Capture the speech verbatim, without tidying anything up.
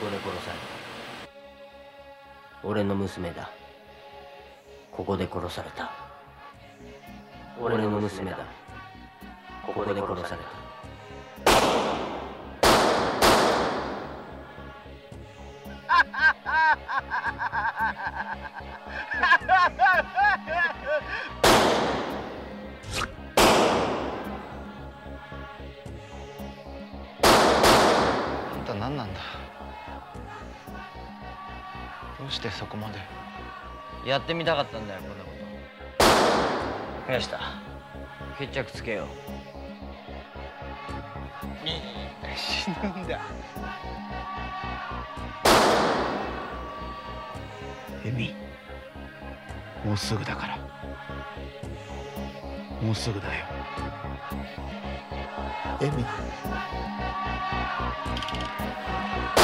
こで殺された。俺の娘だ。ここで殺された。俺の娘だ。ここで殺された。 あんた何なんだ。どうしてそこまで。 やってみたかったんだよ、こんなこと。よした。決着つけよう。 死ぬんだ。エミ、もうすぐだから。もうすぐだよ。エミ。